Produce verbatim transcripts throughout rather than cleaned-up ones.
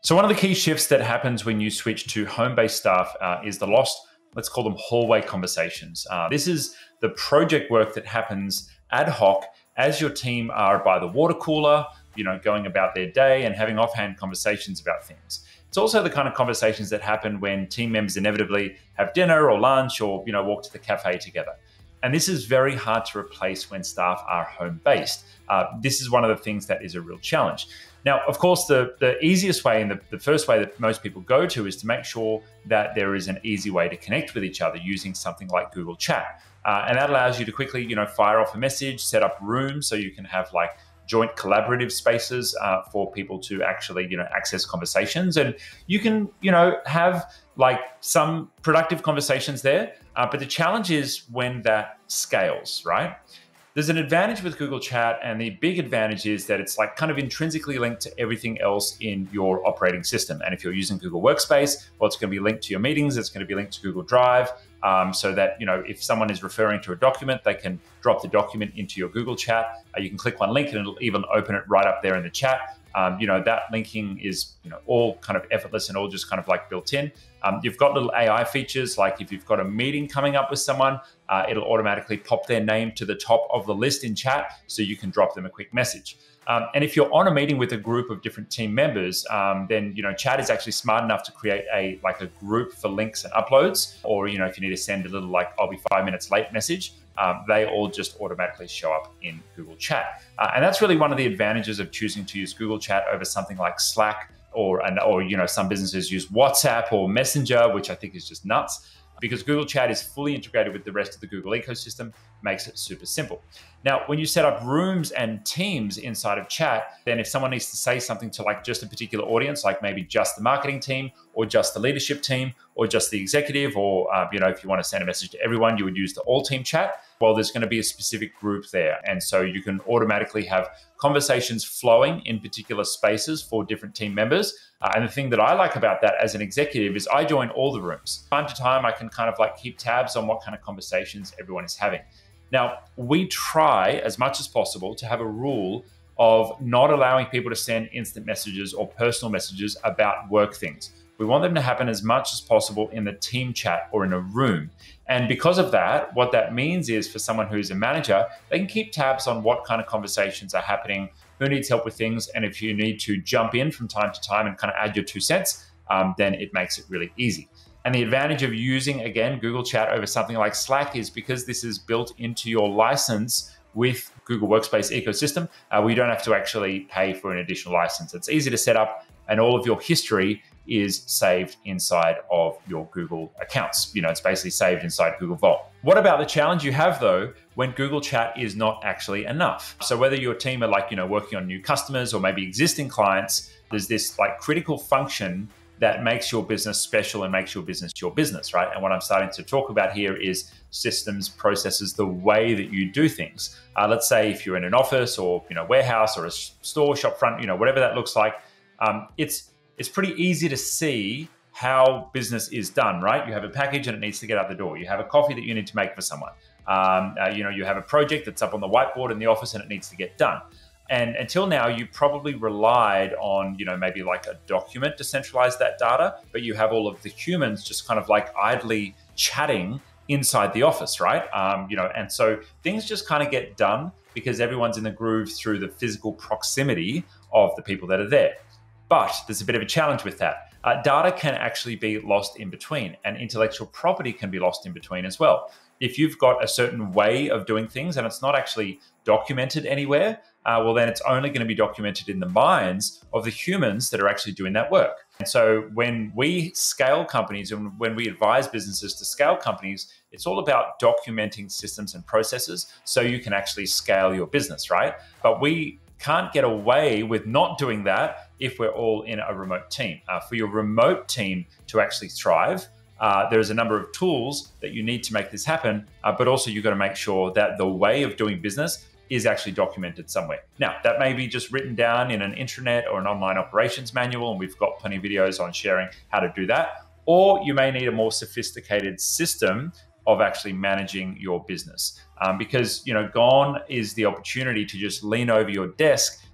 So one of the key shifts that happens when you switch to home-based staff uh, is the lost, let's call them hallway conversations. Uh, this is the project work that happens ad hoc as your team are by the water cooler, you know, going about their day and having offhand conversations about things. It's also the kind of conversations that happen when team members inevitably have dinner or lunch or, you know, walk to the cafe together. And this is very hard to replace when staff are home-based. Uh, this is one of the things that is a real challenge. Now, of course, the, the easiest way and the, the first way that most people go to is to make sure that there is an easy way to connect with each other using something like Google Chat. Uh, and that allows you to quickly, you know, fire off a message, set up rooms so you can have like joint collaborative spaces uh, for people to actually, you know, access conversations. And you can, you know, have like some productive conversations there. Uh, but the challenge is when that scales, right? There's an advantage with Google Chat, and the big advantage is that it's like kind of intrinsically linked to everything else in your operating system. And if you're using Google Workspace, well, it's going to be linked to your meetings. It's going to be linked to Google Drive, um, so that, you know, if someone is referring to a document, they can drop the document into your Google Chat. Uh, you can click one link and it'll even open it right up there in the chat. Um, you know, that linking is, you know, all kind of effortless and all just kind of like built in. Um, you've got little A I features, like if you've got a meeting coming up with someone, uh, it'll automatically pop their name to the top of the list in chat so you can drop them a quick message. Um, and if you're on a meeting with a group of different team members, um, then, you know, Chat is actually smart enough to create a like a group for links and uploads, or, you know, if you need to send a little like, I'll be five minutes late message, um, they all just automatically show up in Google Chat. Uh, and that's really one of the advantages of choosing to use Google Chat over something like Slack, or, or, you know, some businesses use WhatsApp or Messenger, which I think is just nuts, because Google Chat is fully integrated with the rest of the Google ecosystem, makes it super simple. Now, when you set up rooms and teams inside of Chat, then if someone needs to say something to like just a particular audience, like maybe just the marketing team or just the leadership team or just the executive, or, uh, you know, if you want to send a message to everyone, you would use the all team chat. Well, there's going to be a specific group there. And so you can automatically have conversations flowing in particular spaces for different team members. Uh, and the thing that I like about that as an executive is I join all the rooms. Time to time, I can kind of like keep tabs on what kind of conversations everyone is having. Now, we try as much as possible to have a rule of not allowing people to send instant messages or personal messages about work things. We want them to happen as much as possible in the team chat or in a room. And because of that, what that means is for someone who's a manager, they can keep tabs on what kind of conversations are happening, who needs help with things. And if you need to jump in from time to time and kind of add your two cents, um, then it makes it really easy. And the advantage of using, again, Google Chat over something like Slack is because this is built into your license with Google Workspace ecosystem, uh, we don't have to actually pay for an additional license. It's easy to set up, and all of your history is saved inside of your Google accounts. You know, it's basically saved inside Google Vault. What about the challenge you have though, when Google Chat is not actually enough? So whether your team are like, you know, working on new customers or maybe existing clients, there's this like critical function that makes your business special and makes your business your business, right? And what I'm starting to talk about here is systems, processes, the way that you do things. Uh, let's say if you're in an office or, you know, warehouse or a store, shop front, you know, whatever that looks like, um, it's it's pretty easy to see how business is done, right? You have a package and it needs to get out the door. You have a coffee that you need to make for someone. Um, uh, you know, you have a project that's up on the whiteboard in the office and it needs to get done. And until now, you probably relied on, you know, maybe like a document to centralize that data, but you have all of the humans just kind of like idly chatting inside the office, right? Um, you know, and so things just kind of get done because everyone's in the groove through the physical proximity of the people that are there. But there's a bit of a challenge with that. Uh, data can actually be lost in between, and intellectual property can be lost in between as well. If you've got a certain way of doing things and it's not actually documented anywhere, uh, well, then it's only going to be documented in the minds of the humans that are actually doing that work. And so when we scale companies and when we advise businesses to scale companies, it's all about documenting systems and processes so you can actually scale your business, right? But we can't get away with not doing that if we're all in a remote team. Uh, for your remote team to actually thrive, Uh, there's a number of tools that you need to make this happen, uh, but also you've got to make sure that the way of doing business is actually documented somewhere. Now, that may be just written down in an intranet or an online operations manual, and we've got plenty of videos on sharing how to do that. Or you may need a more sophisticated system of actually managing your business. Um, because, you know, gone is the opportunity to just lean over your desk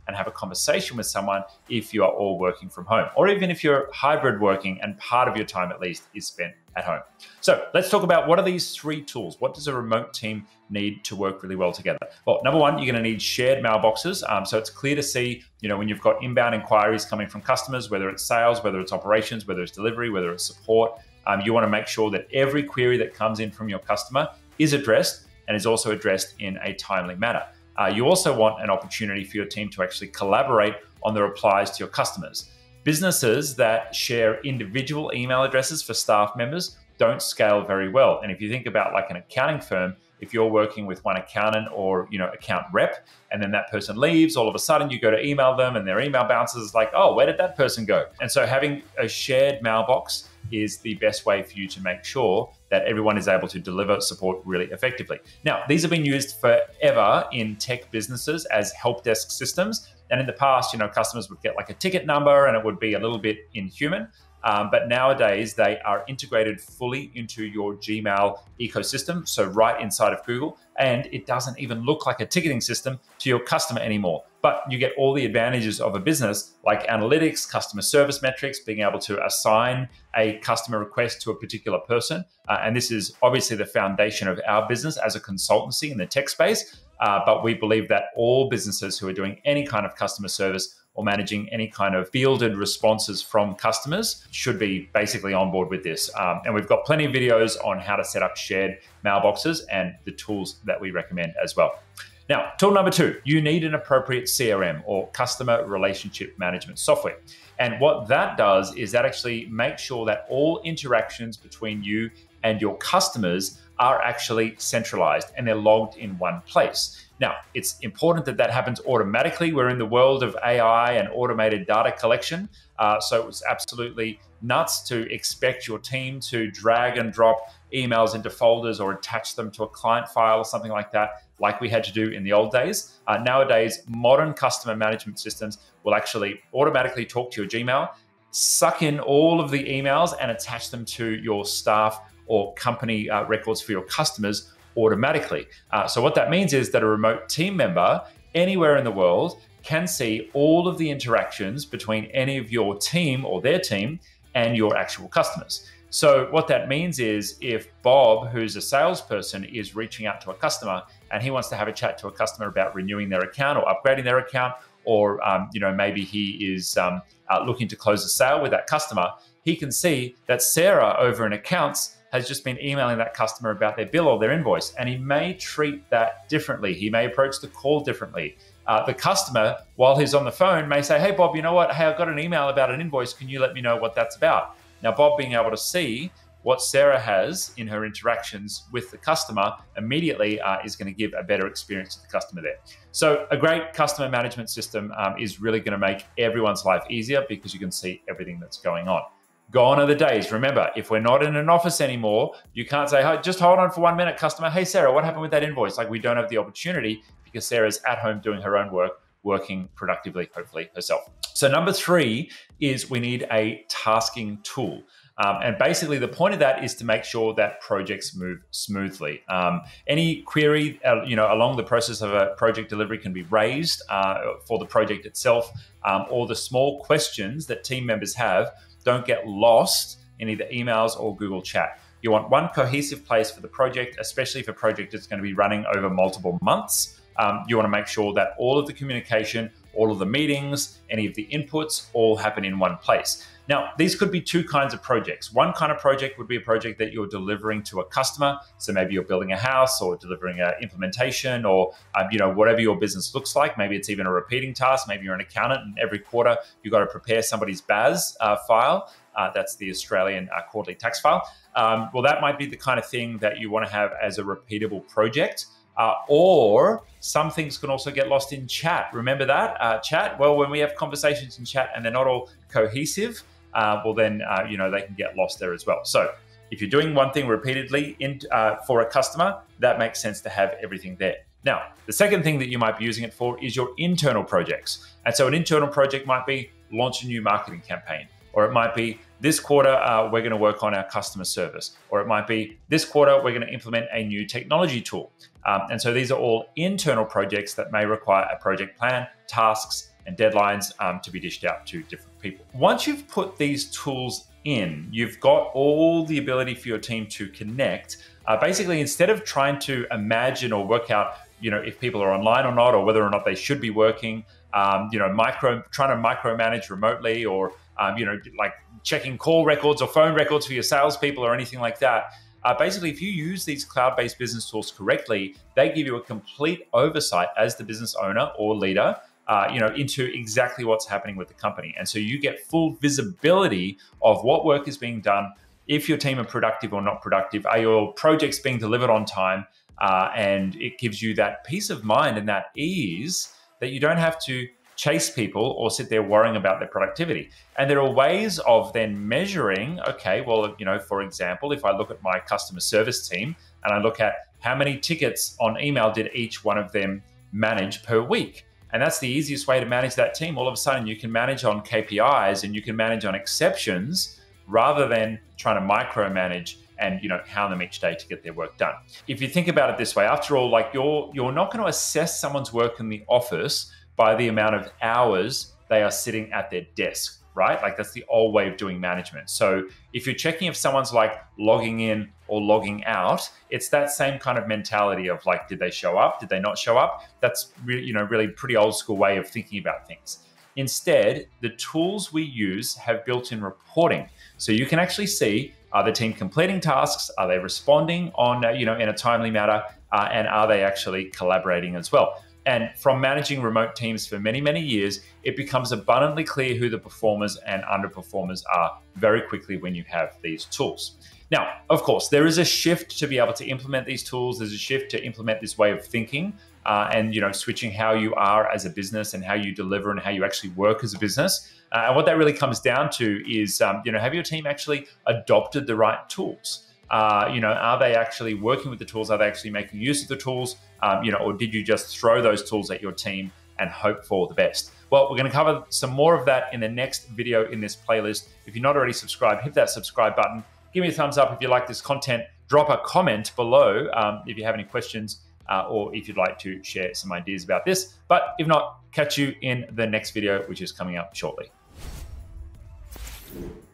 and have a conversation with someone if you are all working from home, or even if you're hybrid working and part of your time at least is spent at home. So let's talk about what are these three tools? What does a remote team need to work really well together? Well, number one, you're going to need shared mailboxes. Um, so it's clear to see, you know, when you've got inbound inquiries coming from customers, whether it's sales, whether it's operations, whether it's delivery, whether it's support, um, you want to make sure that every query that comes in from your customer is addressed and is also addressed in a timely manner. Uh, you also want an opportunity for your team to actually collaborate on the replies to your customers. Businesses that share individual email addresses for staff members don't scale very well. And if you think about like an accounting firm, if you're working with one accountant or, you know, account rep, and then that person leaves, all of a sudden you go to email them and their email bounces like, oh, where did that person go? And so having a shared mailbox is the best way for you to make sure that everyone is able to deliver support really effectively. Now, these have been used forever in tech businesses as help desk systems. And in the past, you know, customers would get like a ticket number and it would be a little bit inhuman. Um, but nowadays, they are integrated fully into your Gmail ecosystem, so right inside of Google, and it doesn't even look like a ticketing system to your customer anymore. But you get all the advantages of a business like analytics, customer service metrics, being able to assign a customer request to a particular person. Uh, and this is obviously the foundation of our business as a consultancy in the tech space. Uh, but we believe that all businesses who are doing any kind of customer service or managing any kind of fielded responses from customers should be basically on board with this. Um, and we've got plenty of videos on how to set up shared mailboxes and the tools that we recommend as well. Now, tool number two, you need an appropriate C R M or customer relationship management software. And what that does is that actually makes sure that all interactions between you and your customers are actually centralized and they're logged in one place. Now, it's important that that happens automatically. We're in the world of A I and automated data collection. Uh, so it's absolutely nuts to expect your team to drag and drop emails into folders or attach them to a client file or something like that, like we had to do in the old days. Uh, nowadays, modern customer management systems will actually automatically talk to your Gmail, suck in all of the emails and attach them to your staff or company uh, records for your customers automatically. Uh, so what that means is that a remote team member anywhere in the world can see all of the interactions between any of your team or their team and your actual customers. So what that means is if Bob, who's a salesperson, is reaching out to a customer and he wants to have a chat to a customer about renewing their account or upgrading their account, or um, you know, maybe he is um, uh, looking to close a sale with that customer, he can see that Sarah over in accounts has just been emailing that customer about their bill or their invoice, and he may treat that differently. He may approach the call differently. Uh, the customer, while he's on the phone, may say, hey, Bob, you know what? Hey, I got an email about an invoice. Can you let me know what that's about? Now, Bob being able to see what Sarah has in her interactions with the customer immediately uh, is going to give a better experience to the customer there. So a great customer management system um, is really going to make everyone's life easier because you can see everything that's going on. Gone are the days. Remember, if we're not in an office anymore, you can't say, hey, just hold on for one minute, customer. Hey, Sarah, what happened with that invoice? Like, we don't have the opportunity because Sarah's at home doing her own work, working productively, hopefully herself. So number three is we need a tasking tool. Um, and basically the point of that is to make sure that projects move smoothly. Um, any query, uh, you know, along the process of a project delivery can be raised uh, for the project itself, um, or the small questions that team members have don't get lost in either emails or Google Chat. You want one cohesive place for the project, especially if a project is going to be running over multiple months. Um, you want to make sure that all of the communication, all of the meetings, any of the inputs all happen in one place. Now, these could be two kinds of projects. One kind of project would be a project that you're delivering to a customer. So maybe you're building a house or delivering an implementation, or um, you know, whatever your business looks like. Maybe it's even a repeating task. Maybe you're an accountant and every quarter you've got to prepare somebody's B A S uh, file. Uh, that's the Australian uh, quarterly tax file. Um, well, that might be the kind of thing that you want to have as a repeatable project. Uh, or some things can also get lost in chat. Remember that? Uh, chat, well, when we have conversations in chat and they're not all cohesive, uh, well then, uh, you know, they can get lost there as well. So if you're doing one thing repeatedly in, uh, for a customer, that makes sense to have everything there. Now, the second thing that you might be using it for is your internal projects. And so an internal project might be launch a new marketing campaign, or it might be this quarter, uh, we're going to work on our customer service, or it might be this quarter, we're going to implement a new technology tool. Um, and so these are all internal projects that may require a project plan, tasks, and deadlines um, to be dished out to different people. Once you've put these tools in, you've got all the ability for your team to connect. Uh, basically, instead of trying to imagine or work out, you know, if people are online or not, or whether or not they should be working, um, you know, micro trying to micromanage remotely, or um, you know, like checking call records or phone records for your salespeople or anything like that. Uh, basically, if you use these cloud-based business tools correctly, they give you a complete oversight as the business owner or leader, uh, you know, into exactly what's happening with the company. And so you get full visibility of what work is being done, if your team are productive or not productive, are your projects being delivered on time, uh, and it gives you that peace of mind and that ease that you don't have to chase people or sit there worrying about their productivity. And there are ways of then measuring, okay, well, you know, for example, if I look at my customer service team and I look at how many tickets on email did each one of them manage per week. And that's the easiest way to manage that team. All of a sudden you can manage on K P Is and you can manage on exceptions rather than trying to micromanage and, you know, hound them each day to get their work done. If you think about it this way, after all, like you're, you're not going to assess someone's work in the office by the amount of hours they are sitting at their desk, right? Like that's the old way of doing management. So if you're checking if someone's like logging in or logging out, it's that same kind of mentality of like, did they show up? Did they not show up? That's really, you know, really pretty old school way of thinking about things. Instead, the tools we use have built-in reporting. So you can actually see, are the team completing tasks? Are they responding on, uh, you know, in a timely manner? Uh, and are they actually collaborating as well? And from managing remote teams for many, many years, it becomes abundantly clear who the performers and underperformers are very quickly when you have these tools. Now, of course, there is a shift to be able to implement these tools. There's a shift to implement this way of thinking uh, and, you know, switching how you are as a business and how you deliver and how you actually work as a business. Uh, and what that really comes down to is, um, you know, have your team actually adopted the right tools? Uh, you know, are they actually working with the tools? Are they actually making use of the tools? Um, you know, or did you just throw those tools at your team and hope for the best? Well, we're going to cover some more of that in the next video in this playlist. If you're not already subscribed, hit that subscribe button. Give me a thumbs up if you like this content. Drop a comment below um, if you have any questions uh, or if you'd like to share some ideas about this. But if not, catch you in the next video, which is coming up shortly.